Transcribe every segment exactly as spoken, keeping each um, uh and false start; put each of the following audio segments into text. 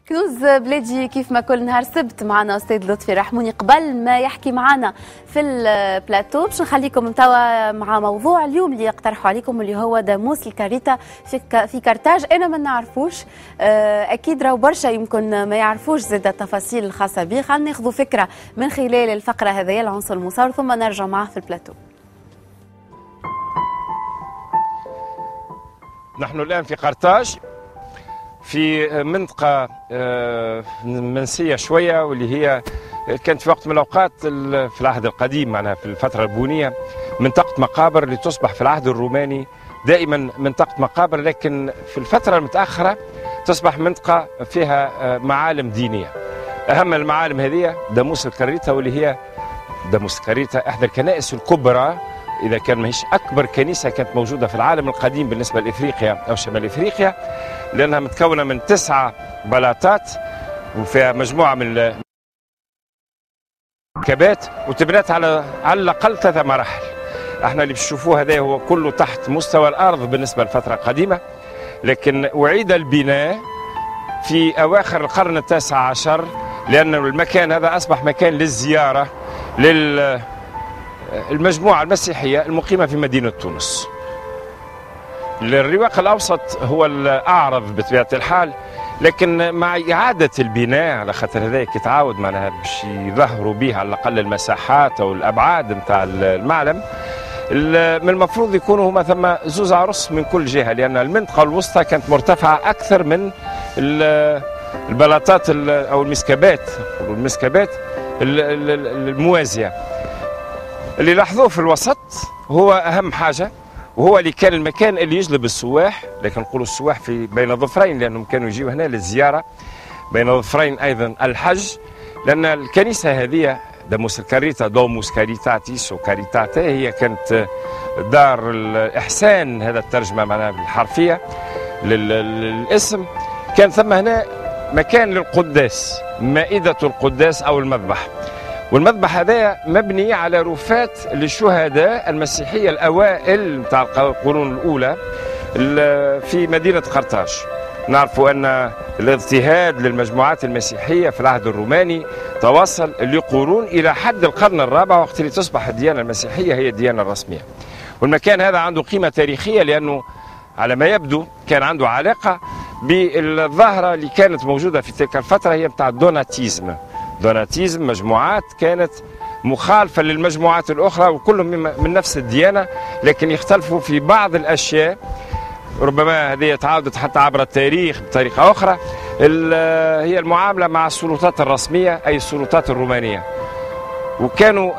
كنوز بلادي كيف ما كل نهار سبت معنا استاذ لطفي رحموني. قبل ما يحكي معنا في البلاتو باش نخليكم توا مع موضوع اليوم اللي يقترحوا عليكم اللي هو داموس الكاريتا في في كرتاج. انا ما نعرفوش اكيد، راهو برشا يمكن ما يعرفوش زاد التفاصيل الخاصه به. خلينا ناخذوا فكره من خلال الفقره هذه العنصر المصور ثم نرجع معه في البلاتو. نحن الان في قرطاج، في منطقة منسية شوية، واللي هي كانت في وقت من الأوقات في العهد القديم معناها في الفترة البونية منطقة مقابر لتصبح في العهد الروماني دائما منطقة مقابر، لكن في الفترة المتأخرة تصبح منطقة فيها معالم دينية. أهم المعالم هذه داموس الكاريتا، واللي هي داموس الكاريتا إحدى الكنائس الكبرى، إذا كان ماهيش أكبر كنيسة كانت موجودة في العالم القديم بالنسبة لإفريقيا أو شمال إفريقيا، لأنها متكونة من تسعة بلاطات وفيها مجموعة من الكبات، وتبنات على على الأقل ثلاثة مراحل. احنا اللي بتشوفوه هذا هو كله تحت مستوى الأرض بالنسبة لفترة قديمة، لكن أعيد البناء في أواخر القرن التاسع عشر، لأن المكان هذا أصبح مكان للزيارة لل المجموعة المسيحية المقيمة في مدينة تونس. الرواق الأوسط هو الأعرض بطبيعة الحال، لكن مع إعادة البناء على خاطر هذاك يتعاود معناها باش يظهروا به على الأقل المساحات أو الأبعاد نتاع المعلم، من المفروض يكونوا هما ثم زوز عرس من كل جهة، لأن المنطقة الوسطى كانت مرتفعة أكثر من البلاطات أو المسكبات المسكبات الموازية. اللي لاحظوه في الوسط هو أهم حاجة، وهو اللي كان المكان اللي يجلب السواح، لكن نقولوا السواح في بين الظفرين لأنهم كانوا يجيوا هنا للزيارة، بين الظفرين أيضا الحج، لأن الكنيسة هذه داموس الكاريتا دوموس كاريتاتيس وكاريتاتا هي كانت دار الإحسان، هذا الترجمة معناها بالحرفية للاسم. كان ثم هنا مكان للقداس، مائدة القداس أو المذبح، والمذبح هذا مبني على رفات للشهداء المسيحية الأوائل نتاع القرون الأولى في مدينة قرطاج. نعرفوا أن الاضطهاد للمجموعات المسيحية في العهد الروماني توصل لقرون إلى حد القرن الرابع، وقت اللي تصبح الديانة المسيحية هي الديانة الرسمية. والمكان هذا عنده قيمة تاريخية، لأنه على ما يبدو كان عنده علاقة بالظاهرة اللي كانت موجودة في تلك الفترة، هي نتاع الدوناتيزم. دوناتيزم مجموعات كانت مخالفة للمجموعات الأخرى، وكلهم من نفس الديانة، لكن يختلفوا في بعض الأشياء، ربما هذه تعاودت حتى عبر التاريخ بطريقة أخرى. هي المعاملة مع السلطات الرسمية أي السلطات الرومانية. وكانوا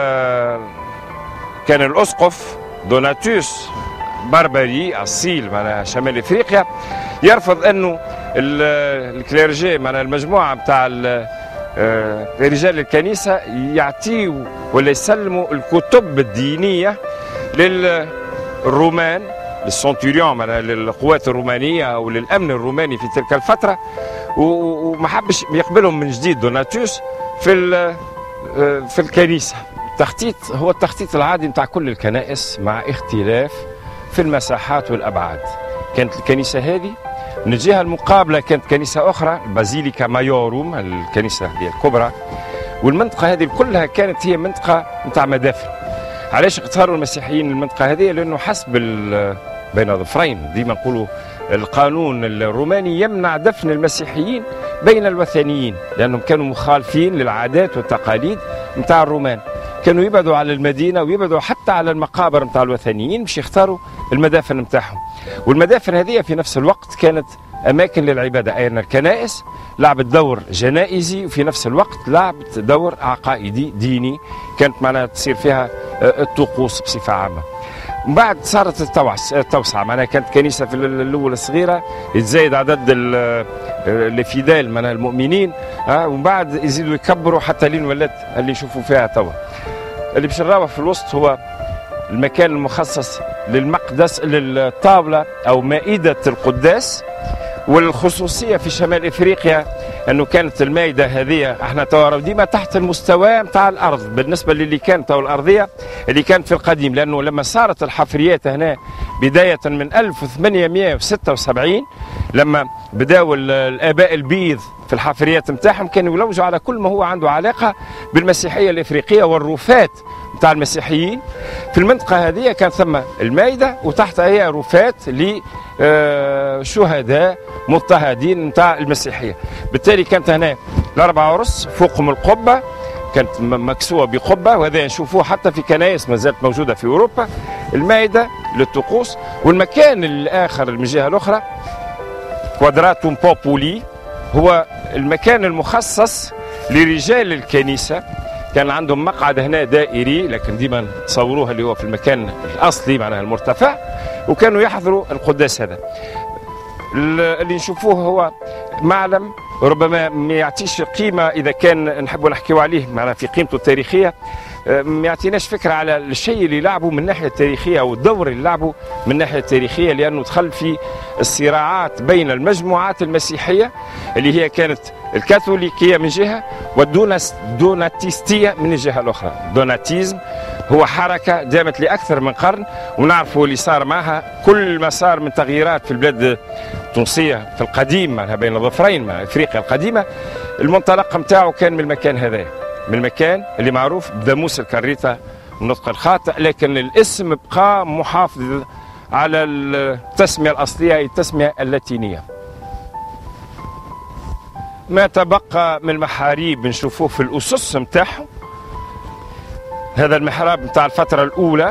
كان الأسقف دوناتيوس بربري أصيل معناها شمال إفريقيا يرفض أنه الكليرجي معناها المجموعة بتاع رجال الكنيسة يعطيوا ولا يسلموا الكتب الدينية للرومان، للسنتوريون معناها للقوات الرومانية أو للأمن الروماني في تلك الفترة، وما حبش يقبلهم من جديد دوناتيوس في في الكنيسة. التخطيط هو التخطيط العادي نتاع كل الكنائس مع اختلاف في المساحات والأبعاد. كانت الكنيسة هذه من الجهة المقابلة كانت كنيسة أخرى البازيليكا مايوروم، الكنيسة هذه الكبرى، والمنطقة هذه كلها كانت هي منطقة نتاع مدافن. علاش اختاروا المسيحيين المنطقة هذه؟ لأنه حسب بين الظفرين، ديما نقولوا القانون الروماني يمنع دفن المسيحيين بين الوثنيين، لأنهم كانوا مخالفين للعادات والتقاليد نتاع الرومان، كانوا يبعدوا على المدينة ويبعدوا حتى على المقابر نتاع الوثنيين باش يختاروا المدافن نتاعهم. والمدافن هذه في نفس الوقت كانت أماكن للعبادة، أي أن الكنائس لعبت دور جنائزي وفي نفس الوقت لعبت دور عقائدي ديني، كانت معناها تصير فيها الطقوس بصفة عامة. من بعد صارت التوسعة، معناها كانت كنيسة في الأول صغيرة، يتزايد عدد الفيدال معناها المؤمنين، ومن بعد يزيدوا يكبروا حتى لين ولات اللي نشوفوا فيها توا. اللي باش نراوه في الوسط هو المكان المخصص للمقدس، للطاولة أو مائدة القداس. والخصوصية في شمال إفريقيا انه كانت المائده هذه احنا توا ديما تحت المستوى نتاع الارض بالنسبه للي كانت تو الارضيه اللي كانت في القديم، لانه لما صارت الحفريات هنا بدايه من ألف وثمانمائة وستة وسبعين لما بداوا الاباء البيض في الحفريات نتاعهم كانوا يلوجوا على كل ما هو عنده علاقه بالمسيحيه الافريقيه والرفات نتاع المسيحيين في المنطقه هذه. كان ثم المائده وتحتها هي رفات لشهداء مضطهدين نتاع المسيحيه، بالتالي كانت هنا الاربع عرس فوقهم القبه كانت مكسوه بقبه، وهذا نشوفوه حتى في كنائس ما زالت موجوده في اوروبا، المائده للطقوس. والمكان الاخر من الجهه الاخرى كوادراتوم بوبولي هو المكان المخصص لرجال الكنيسه، كان عندهم مقعد هنا دائري لكن ديما تصوروها اللي هو في المكان الاصلي معناها المرتفع، وكانوا يحضروا القداس. هذا اللي نشوفوه هو معلم ربما ما يعطيش قيمه اذا كان نحبوا نحكيوا عليه معناها في قيمته التاريخيه، ما يعطيناش فكره على الشيء اللي لعبه من الناحيه التاريخيه او الدور اللي لعبه من الناحيه التاريخيه، لانه دخل في الصراعات بين المجموعات المسيحيه اللي هي كانت الكاثوليكيه من جهه والدوناتيستيه من الجهه الاخرى. دوناتيزم هو حركه دامت لاكثر من قرن، ونعرفوا اللي صار معها كل ما صار من تغييرات في البلاد التونسيه في القديم معناها بين الظفرين مع افريقيا القديمه. المنطلق نتاعو كان من المكان هذا، من المكان اللي معروف بداموس الكريتة النطق الخاطئ، لكن الاسم بقى محافظ على التسمية الأصلية أي التسمية اللاتينية. ما تبقى من المحاريب نشوفوه في الأسس نتاعهم. هذا المحراب نتاع الفترة الأولى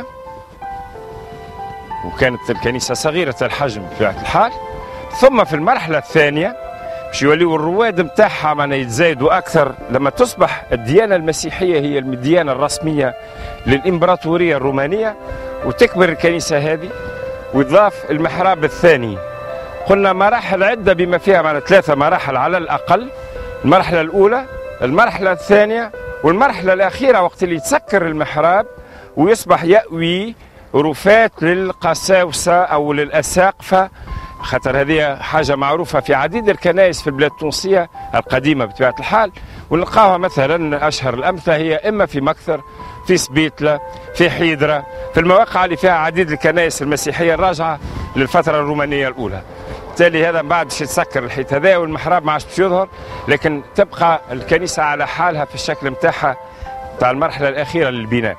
وكانت الكنيسة صغيرة الحجم في الحال، ثم في المرحلة الثانية باش يوليو الرواد نتاعها معناها يتزايدوا اكثر لما تصبح الديانه المسيحيه هي الديانه الرسميه للامبراطوريه الرومانيه، وتكبر الكنيسه هذه ويضاف المحراب الثاني. قلنا مراحل عده بما فيها معنا ثلاثه مراحل على الاقل، المرحله الاولى، المرحله الثانيه، والمرحله الاخيره وقت اللي يتسكر المحراب ويصبح يأوي رفات للقساوسه او للاساقفه، خاطر هذه حاجة معروفة في عديد الكنائس في البلاد التونسية القديمة بطبيعة الحال، ونلقاها مثلا أشهر الأمثلة هي إما في مكثر، في سبيتلة، في حيدرة، في المواقع اللي فيها عديد الكنائس المسيحية الراجعة للفترة الرومانية الأولى. بالتالي هذا بعد باش يتسكر الحيط هذا والمحراب ما عادش باش يظهر، لكن تبقى الكنيسة على حالها في الشكل نتاعها تاع المرحلة الأخيرة للبناء.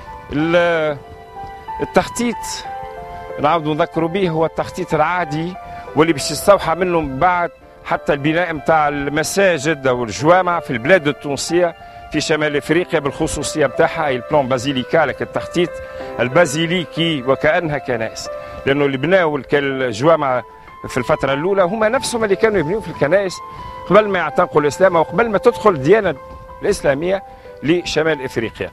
التخطيط نعاودوا نذكروا به هو التخطيط العادي واللي باش يستوحى منه من بعد حتى البناء نتاع المساجد او الجوامع في البلاد التونسيه في شمال افريقيا بالخصوصيه نتاعها، اي البلان بازيليكالك التخطيط البازيليكي وكانها كنائس، لانه اللي بناوا الجوامع في الفتره الاولى هما نفسهم اللي كانوا يبنيوا في الكنائس قبل ما يعتنقوا الاسلام او قبل ما تدخل الديانه الاسلاميه لشمال افريقيا.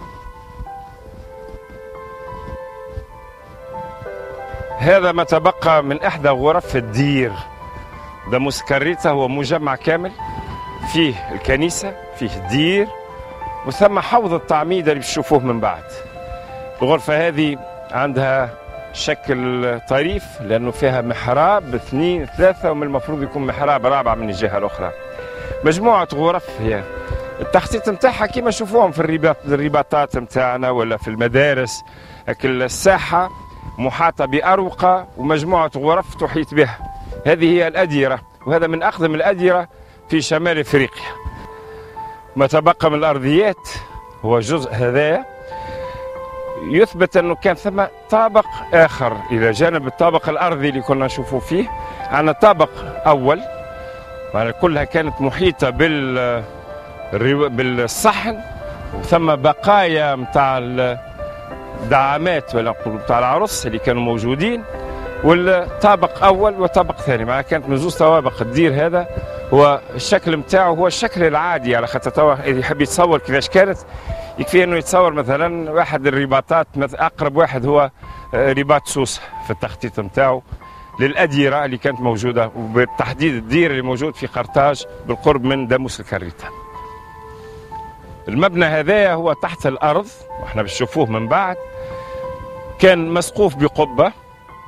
هذا ما تبقى من احدى غرف الدير. داموس كريتة هو مجمع كامل فيه الكنيسة، فيه الدير، وثم حوض التعميد اللي بتشوفوه من بعد. الغرفة هذه عندها شكل طريف لأنه فيها محراب اثنين ثلاثة، ومن المفروض يكون محراب رابع من الجهة الأخرى. مجموعة غرف هي التخطيط نتاعها كما نشوفوهم في الرباط الرباطات نتاعنا ولا في المدارس، لكن الساحة محاطة بأروقة ومجموعة غرف تحيط بها. هذه هي الأديرة، وهذا من أقدم الأديرة في شمال أفريقيا. ما تبقى من الأرضيات هو جزء هذا يثبت أنه كان ثم طابق آخر إلى جانب الطابق الأرضي اللي كنا نشوفه فيه. عندنا طابق أول يعني كلها كانت محيطة بال بالصحن، وثم بقايا متاع الدعامات ولا نقول متاع العرس اللي كانوا موجودين، والطابق اول وطابق ثاني. مع كانت من زوج طوابق الدير. هذا هو الشكل نتاعو، هو الشكل العادي على خاطر توا اللي يحب يتصور كيفاش كانت يكفي انه يتصور مثلا واحد الرباطات، اقرب واحد هو رباط سوسه في التخطيط نتاعو للاديره اللي كانت موجوده، وبالتحديد الدير اللي موجود في قرطاج بالقرب من داموس الكريتة. المبنى هذا هو تحت الارض واحنا بنشوفوه من بعد، كان مسقوف بقبه،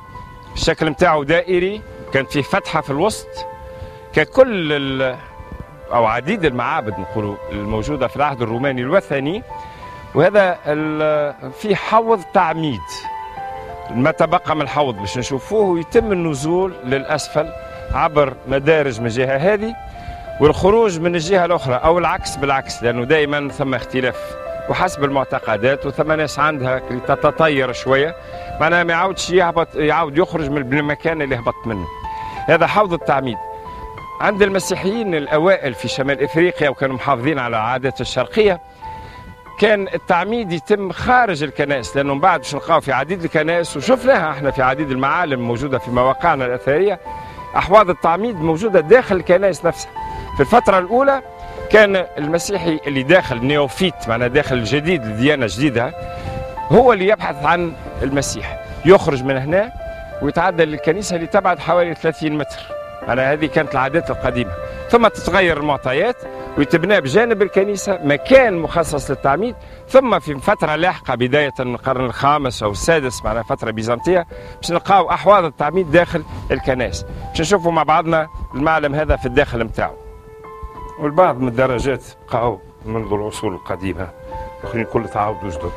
الشكل نتاعو دائري، كان فيه فتحه في الوسط، ككل او عديد المعابد نقولوا الموجوده في العهد الروماني الوثني، وهذا في حوض تعميد. ما تبقى من الحوض باش نشوفوه، ويتم النزول للاسفل عبر مدارج من الجهه هذه والخروج من الجهه الاخرى، او العكس بالعكس، لانه دائما ثم اختلاف وحسب المعتقدات، وثم ناس عندها تتطير شويه، معناها ما يعاودش يهبط، يعاود يخرج من المكان اللي هبط منه. هذا حوض التعميد. عند المسيحيين الاوائل في شمال افريقيا وكانوا محافظين على العادات الشرقيه، كان التعميد يتم خارج الكنائس، لانه من بعد باش نلقاو في عديد الكنائس وشفناها احنا في عديد المعالم موجوده في مواقعنا الاثريه، احواض التعميد موجوده داخل الكنائس نفسها. في الفتره الاولى كان المسيحي اللي داخل نيوفيت، معناها داخل الجديد لديانه جديده، هو اللي يبحث عن المسيح، يخرج من هنا ويتعدى للكنيسه اللي تبعد حوالي ثلاثين متر. معناها هذه كانت العادات القديمه. ثم تتغير المعطيات ويتبنى بجانب الكنيسه مكان مخصص للتعميد. ثم في فتره لاحقه بدايه من القرن الخامس او السادس، معناها فتره بيزنطيه، باش نلقاو احواض التعميد داخل الكنائس. باش نشوفوا مع بعضنا المعلم هذا في الداخل نتاعو. والبعض من الدرجات بقاو منذ العصور القديمه، الاخرين كل تعاودوا جدد.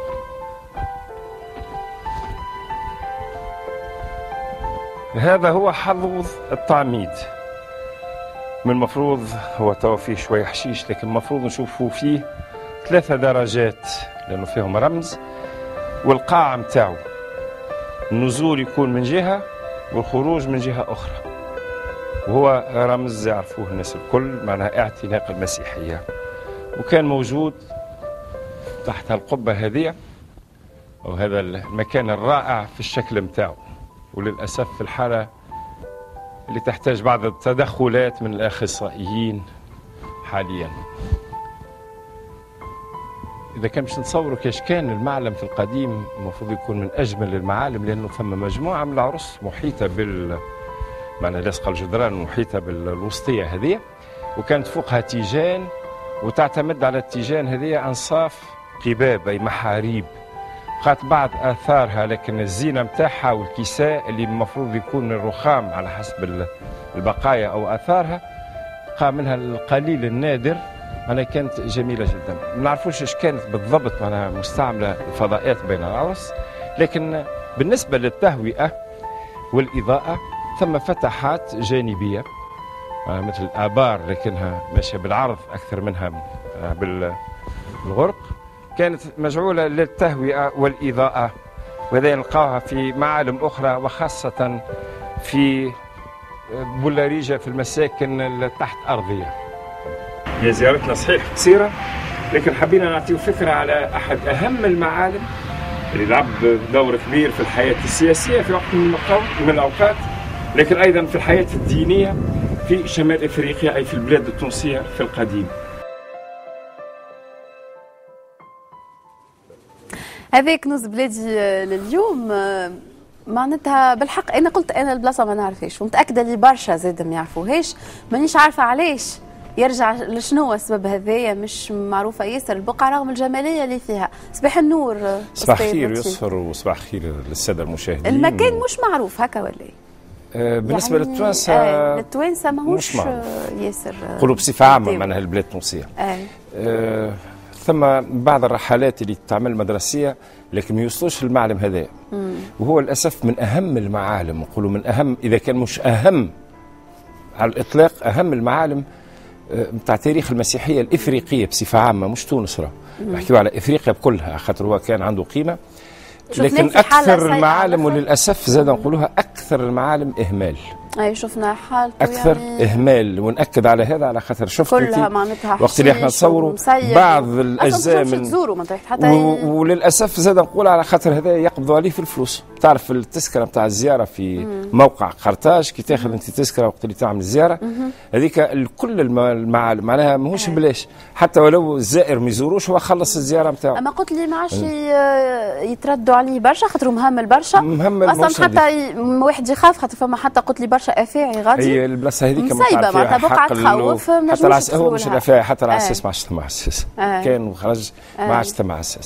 هذا هو حوض التعميد. من المفروض هو توا فيه شويه حشيش، لكن المفروض نشوفوا فيه ثلاثه درجات لانه فيهم رمز، والقاع متاعو النزول يكون من جهه والخروج من جهه اخرى، وهو رمز يعرفوه الناس الكل، معناها اعتناق المسيحيه. وكان موجود تحت القبه هذه او هذا المكان الرائع في الشكل متاعو، وللاسف في الحاله اللي تحتاج بعض التدخلات من الاخصائيين حاليا. اذا كان باش نتصوروا كيش كان المعلم في القديم، المفروض يكون من اجمل المعالم، لانه ثم مجموعه من العرس محيطه بال معناها لاصقه الجدران محيطه بالوسطيه هذه، وكانت فوقها تيجان، وتعتمد على التيجان هذه انصاف قباب اي محاريب. بقات بعض اثارها، لكن الزينه نتاعها والكساء اللي المفروض يكون الرخام على حسب البقايا او اثارها، بقى منها القليل النادر. معناها كانت جميله جدا. ما نعرفوش ايش كانت بالضبط، معناها مستعمله الفضاءات بين العرس، لكن بالنسبه للتهوئه والاضاءه ثم فتحات جانبيه مثل الابار، لكنها ماشيه بالعرض اكثر منها بالغرق، كانت مجعوله للتهوئه والاضاءه، وهذا نلقاها في معالم اخرى، وخاصه في بولاريجا في المساكن التحت ارضيه. هي زيارتنا صحيح قصيره، لكن حبينا نعطيه فكره على احد اهم المعالم اللي لعب دور كبير في الحياه السياسيه في وقت من الاوقات، لكن ايضا في الحياه الدينيه في شمال افريقيا، اي في البلاد التونسيه في القديم. هذا كنوز بلادي لليوم. معناتها بالحق انا قلت انا البلاصه ما نعرفهاش، ومتاكده اللي برشا زاد ما يعرفوهاش، مانيش عارفه علاش يرجع لشنو السبب هذايا، مش معروفه ياسر البقعه رغم الجماليه اللي فيها. صباح النور. صباح خير يسر، وصباح خير للساده المشاهدين. المكان مش معروف هكا ولا آه بالنسبه يعني للتوانسه آه للتوانسه ماهوش ياسر، نقولوا بصفه عامه معناها البلاد التونسيه. آه. آه ثم بعض الرحلات اللي تعمل مدرسيه، لكن ما يوصلوش المعلم هذا، وهو للاسف من اهم المعالم، نقولوا من اهم، اذا كان مش اهم على الاطلاق، اهم المعالم نتاع تاريخ المسيحيه الافريقيه بصفه عامه، مش تونس راه نحكيو على افريقيا بكلها، خاطر هو كان عنده قيمه. لكن اكثر المعالم وللاسف زاد نقولوها اكثر المعالم اهمال. اي شفنا حالته اكثر يعني اهمال، ونأكد على هذا على خاطر شفت كلها معناتها وقت اللي احنا نصوروا بعض الاجزاء من تزوروا ما حتى و... وللاسف زاد نقول على خاطر هذا يقبضوا عليه في الفلوس. تعرف التذكره نتاع الزياره في مم. موقع قرطاج كي تاخذ انت تذكره وقت اللي تعمل الزياره هذيك كل المعالم معناها ماهوش بلاش، حتى ولو الزائر ما يزوروش هو خلص الزياره نتاعو. اما قلت لي ما عادش يتردوا عليه برشا خاطر مهمل برشا، مهمل اصلا حتى واحد يخاف خاطر فما حتى قلت لي برشا افاعي غادي. هي البلاصه هذيك مصيبه معناتها بقعه تخوف، حتى العس... هو مش الافاعي، حتى العساس ما عادش ثم عساس، كان وخرج ما عادش ثم عساس.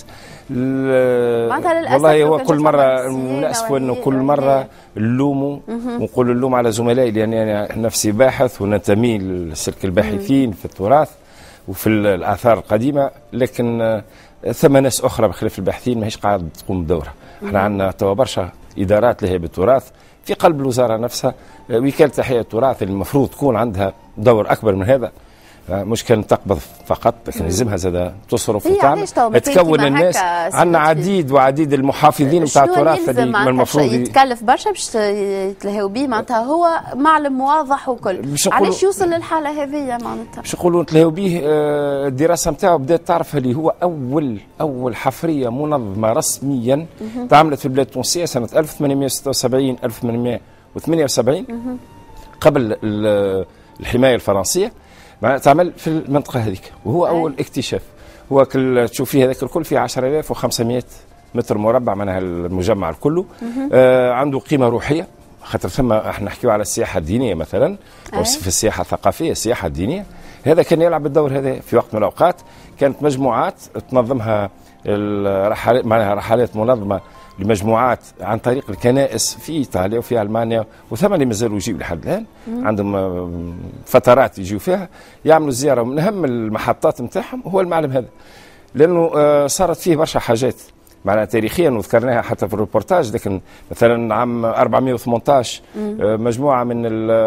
والله هو كل مره نأسف انه كل مره نلوموا ونقول اللوم على زملائي، لاني انا نفسي باحث وننتمي لسلك الباحثين في التراث وفي الاثار القديمه، لكن ثم ناس اخرى بخلاف الباحثين ماهيش قاعد تقوم بدورها. احنا عندنا توا برشا ادارات لها بالتراث في قلب الوزاره نفسها، وكاله احياء التراث اللي المفروض تكون عندها دور اكبر من هذا، مش كان تقبض فقط لكن لازمها زاد تصرف وتعمل تكون الناس. عندنا عديد وعديد المحافظين نتاع التراث اللي المفروض يتكلف برشا باش يتلهوا به، معناتها هو معلم واضح وكل، علاش يوصل للحاله هذه معناتها؟ باش نقولوا نتلهوا به. الدراسه نتاعو بدات تعرف اللي هو اول اول حفريه منظمه رسميا تعملت في البلاد التونسيه سنه ألف وثمانمائة وستة وسبعين ألف وثمانمائة وثمانية وسبعين قبل الحمايه الفرنسيه، تعمل في المنطقه هذيك، وهو اول اكتشاف. هو كل تشوف فيه هذاك الكل فيه عشرة آلاف وخمسمائة متر مربع، معناها المجمع الكل آه عنده قيمه روحيه، خاطر ثم احنا نحكيو على السياحه الدينيه مثلا او في السياحه الثقافيه. السياحه الدينيه هذا كان يلعب الدور هذا في وقت من الاوقات. كانت مجموعات تنظمها الرحلات، معناها رحلات منظمه لمجموعات عن طريق الكنائس في ايطاليا وفي المانيا، وثم اللي مازالوا يجيوا لحد الان عندهم فترات يجيوا فيها يعملوا زياره. من اهم المحطات نتاعهم هو المعلم هذا، لانه صارت فيه برشا حاجات معناها تاريخيا وذكرناها حتى في الروبورتاج. لكن مثلا عام أربعمائة وثمانية عشر مجموعه من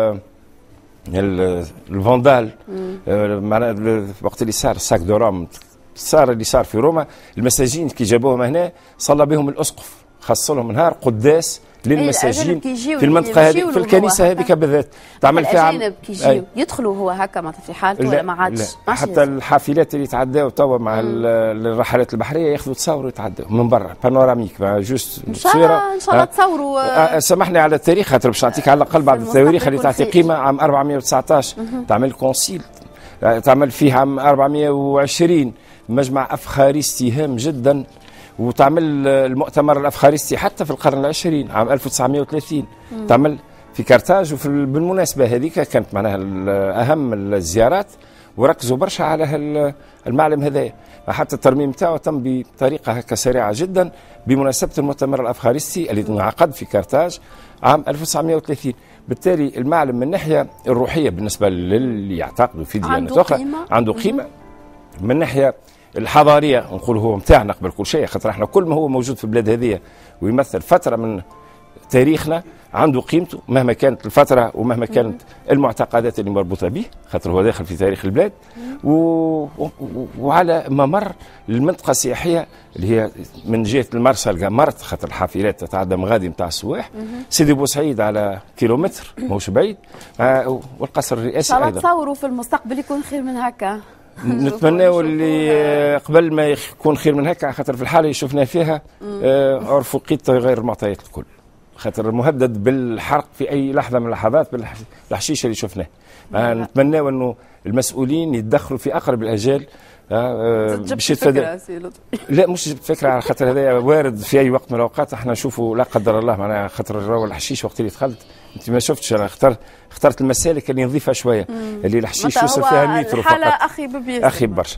الفاندال معناها وقت اللي صار الساك دو روم، صار اللي صار في روما، المساجين كي جابوهم هنا صلى بهم الاسقف، خص لهم نهار قداس للمساجين في المنطقه هذه، في الكنيسه هذيك بالذات تعمل فيها الاجانب كي يجيو يدخلوا هو هكا معناتها في حالته ولا ما عادش؟ حتى الحافلات اللي يتعداو توا مع الرحلات البحريه ياخذوا تصاوروا يتعداو من برا بانوراميك جوست تصويره. ان شاء الله تصوروا. سامحني على التاريخ خاطر باش نعطيك على الاقل بعض التواريخ اللي تعطي قيمه. عام أربعمائة وتسعة عشر تعمل كونسيل، تعمل فيه عام أربعمائة وعشرين مجمع افخارستي هام جدا، وتعمل المؤتمر الافخارستي حتى في القرن العشرين عام ألف وتسعمائة وثلاثين مم. تعمل في كارتاج. وفي بالمناسبه هذيك كانت معناها اهم الزيارات، وركزوا برشا على المعلم هذايا. حتى الترميم تاعو تم بطريقه هكا سريعه جدا بمناسبه المؤتمر الافخارستي اللي انعقد في كارتاج عام ألف وتسعمائة وثلاثين. بالتالي المعلم من الناحيه الروحيه بالنسبه للي يعتقدوا في ديانات اخرى عنده قيمه، من ناحيه الحضاريه نقول هو نتاعنا قبل كل شيء، خاطر احنا كل ما هو موجود في البلاد هذه ويمثل فتره من تاريخنا عنده قيمته مهما كانت الفتره ومهما كانت المعتقدات اللي مربوطه به، خاطر هو داخل في تاريخ البلاد. و... و... وعلى ممر المنطقه السياحيه اللي هي من جهه المرسى القمرت، خاطر الحافلات تتعدى مغادي نتاع السواح، سيدي بوسعيد على كيلومتر ماهوش بعيد، آه والقصر الرئاسي ايضا. تصوروا في المستقبل يكون خير من هكا. نتمناو اللي قبل ما يكون خير من هكا، خاطر في الحاله اللي شفنا فيها عرف وقيت غير المعطيات الكل، خاطر مهدد بالحرق في اي لحظه من اللحظات بالحشيشه اللي شفناه. نتمناو انه المسؤولين يتدخلوا في اقرب الاجال باش يتفادى. لا مش فكره، على خاطر هذا وارد في اي وقت من الاوقات احنا نشوفوا لا قدر الله معناها، خاطر الحشيش وقت اللي دخلت انت ما شفتش، انا اخترت اخترت المسالك اللي نظيفه شويه اللي الحشيش يوصل فيها متر فقط. اخي ببيس اخي برشا.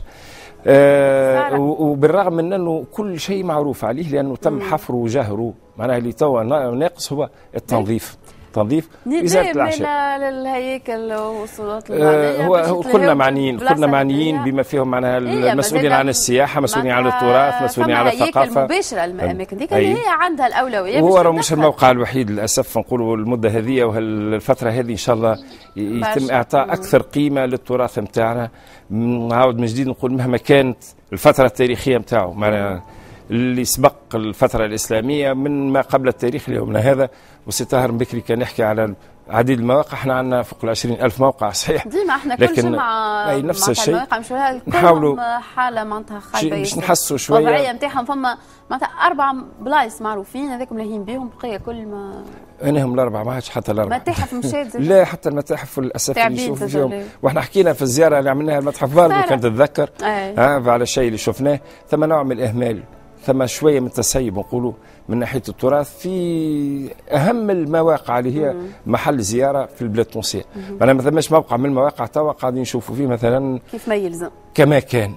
آه وبالرغم من انه كل شيء معروف عليه لانه تم حفره وجهره، معناها اللي توا ناقص هو التنظيف. تنظيف ازاله الاعشاب للهياكل والصالات المعنيه. هو كلنا معنيين، كلنا معنيين بما فيهم معناها المسؤولين عن السياحه، مسؤولين عن التراث، مسؤولين عن الثقافه. مباشره الاماكن ديك اللي هي عندها الاولويه. وهو مش الموقع الوحيد للاسف، نقولوا المده هذه وهالفتره هذه ان شاء الله يتم اعطاء اكثر قيمه للتراث نتاعنا. نعاود من جديد نقول مهما كانت الفتره التاريخيه نتاعو، معناها اللي سبق الفترة الإسلامية من ما قبل التاريخ ليومنا هذا. وسي طاهر بكري كان يحكي على عديد المواقع، احنا عندنا فوق العشرين ألف موقع صحيح، ديما احنا كل جمعة أي نفس الشيء نحاولوا حالة معناتها خايبة باش نحسوا شوية الوضعية نتاعهم. فما معناتها أربع بلايص معروفين هذاكم لاهين بهم، بقية كل ما أنا هم الأربعة ما عادش حتى الأربعة. متاحف مشات لا حتى المتاحف للأسف اللي نشوفوا فيهم، واحنا حكينا في الزيارة اللي عملناها المتحف فالدو كانت تتذكر ها على الشيء اللي شفناه. ثم نوع من الإهمال، ثم شويه من التسيب نقولوا من ناحيه التراث في اهم المواقع اللي هي محل زياره في البلاد التونسيه. انا ما ثماش موقع من المواقع توا قاعدين نشوفوا فيه مثلا كيف ما يلزم كما كما كان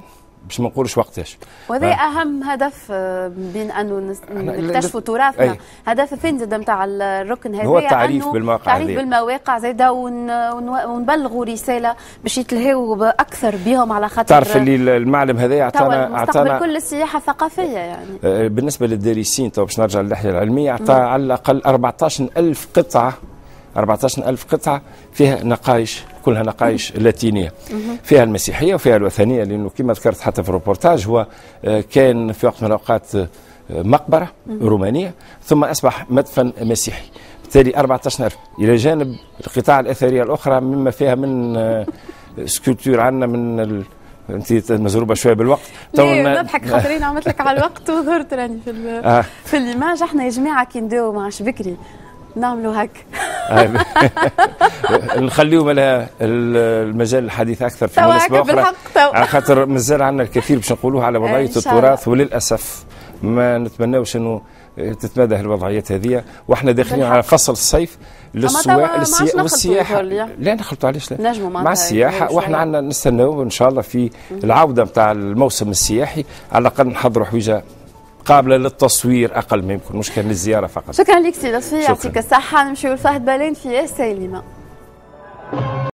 باش ما نقولش وقتاش. وهذا اهم هدف بين انه نكتشفوا تراثنا. هدف الثاني زاد نتاع الركن هذا هو التعريف بالمواقع، التعريف بالمواقع زاده، ونبلغوا رساله باش يتلهوا اكثر بهم، على خاطر تعرف اللي المعلم هذا عطانا عطانا كل السياحه الثقافيه يعني. بالنسبه للدارسين تو باش نرجع للناحيه العلميه، عطى على الاقل أربعطاش ألف قطعه أربعطاش ألف قطعه فيها نقايش، كلها نقايش لاتينيه، فيها المسيحيه وفيها الوثنيه، لانه كما ذكرت حتى في الروبورتاج هو كان في وقت من الاوقات مقبره رومانيه ثم اصبح مدفن مسيحي، بالتالي أربعطاش ألف الى جانب القطاع الاثريه الاخرى مما فيها من سكولتور عندنا من ال... انت مزروبه شويه بالوقت. ليه نضحك خاطرين عملت لك على الوقت وظهرت راني في آه. في الايماج. احنا يا جماعه كي نداو مع شبكري نعملوا هك نخليهم لها المجال الحديث اكثر في مناسبه اخرى، على خاطر مازال عندنا الكثير باش نقولوه على وضعيه التراث، وللاسف ما نتمناوش انه تتمادى الوضعيات هذه، واحنا داخلين على فصل الصيف للسواق والسياحه. لا نخلطوا علاش لا مع السياحه، واحنا عندنا نستناو ان شاء الله في العوده نتاع الموسم السياحي على الاقل نحضروا حويجه قابله للتصوير اقل ما يمكن، مش كان للزياره فقط. شكرا لك سي لطفي، يعطيك الصحه. نمشيو لفهد بالين في يا سالمه.